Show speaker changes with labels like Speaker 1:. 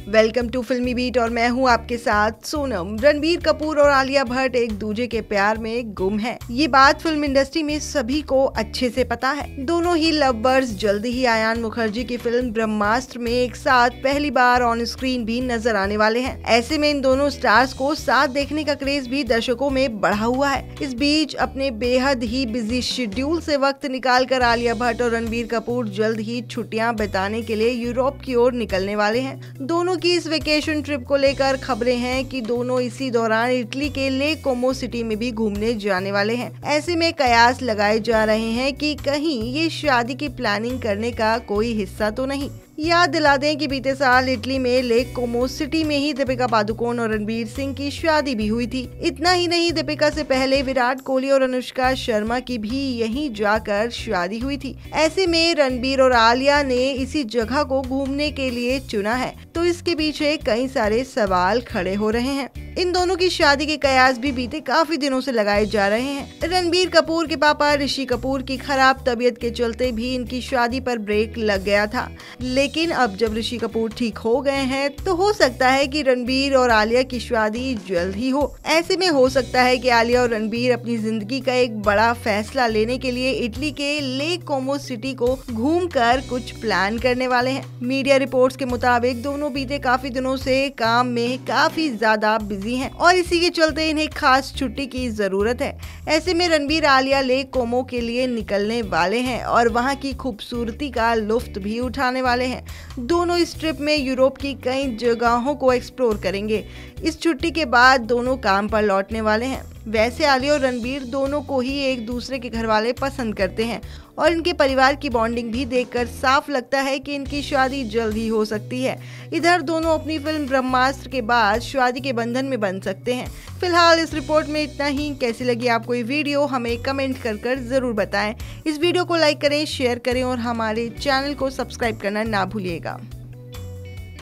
Speaker 1: Welcome to फिल्मी beat और मैं हूं आपके साथ सोनम। रणबीर कपूर और आलिया भट्ट एक दूसरे के प्यार में गुम हैं। ये बात फिल्म इंडस्ट्री में सभी को अच्छे से पता है। दोनों ही लव बर्ड्स जल्द ही आयान मुखर्जी की फिल्म ब्रह्मास्त्र में एक साथ पहली बार ऑन स्क्रीन भी नजर आने वाले हैं। ऐसे में इन दोनों स्टार्स को साथ देखने का क्रेज भी दर्शकों में बढ़ा हुआ है। इस बीच अपने बेहद ही बिजी शेड्यूल से वक्त निकाल कर आलिया भट्ट और रणबीर कपूर जल्द ही छुट्टियां बिताने के लिए यूरोप की ओर निकलने वाले हैं। दोनों की इस वेकेशन ट्रिप को लेकर खबरें हैं कि दोनों इसी दौरान इटली के लेक कोमो सिटी में भी घूमने जाने वाले हैं। ऐसे में कयास लगाए जा रहे हैं कि कहीं ये शादी की प्लानिंग करने का कोई हिस्सा तो नहीं। याद दिला दें कि बीते साल इटली में लेक कोमो सिटी में ही दीपिका पादुकोण और रणवीर सिंह की शादी भी हुई थी। इतना ही नहीं, दीपिका से पहले विराट कोहली और अनुष्का शर्मा की भी यहीं जाकर शादी हुई थी। ऐसे में रणबीर और आलिया ने इसी जगह को घूमने के लिए चुना है, तो इसके पीछे कई सारे सवाल खड़े हो रहे हैं। इन दोनों की शादी के कयास भी बीते काफी दिनों से लगाए जा रहे हैं। रणबीर कपूर के पापा ऋषि कपूर की खराब तबीयत के चलते भी इनकी शादी पर ब्रेक लग गया था, लेकिन अब जब ऋषि कपूर ठीक हो गए हैं तो हो सकता है कि रणबीर और आलिया की शादी जल्द ही हो। ऐसे में हो सकता है कि आलिया और रणबीर अपनी जिंदगी का एक बड़ा फैसला लेने के लिए इटली के लेक कोमो सिटी को घूमकर कुछ प्लान करने वाले हैं। मीडिया रिपोर्ट्स के मुताबिक दोनों बीते काफी दिनों से काम में काफी ज्यादा बिजी हैं और इसी के चलते इन्हें खास छुट्टी की जरूरत है। ऐसे में रणबीर आलिया लेक कोमो के लिए निकलने वाले हैं और वहां की खूबसूरती का लुत्फ भी उठाने वाले हैं। दोनों इस ट्रिप में यूरोप की कई जगहों को एक्सप्लोर करेंगे। इस छुट्टी के बाद दोनों काम पर लौटने वाले हैं। वैसे आलिया और रणबीर दोनों को ही एक दूसरे के घर वाले पसंद करते हैं और इनके परिवार की बॉन्डिंग भी देखकर साफ लगता है कि इनकी शादी जल्द ही हो सकती है। इधर दोनों अपनी फिल्म ब्रह्मास्त्र के बाद शादी के बंधन में बंध सकते हैं। फिलहाल इस रिपोर्ट में इतना ही। कैसी लगी आपको ये वीडियो हमें कमेंट कर जरूर बताएं। इस वीडियो को लाइक करें, शेयर करें और हमारे चैनल को सब्सक्राइब करना ना भूलिएगा।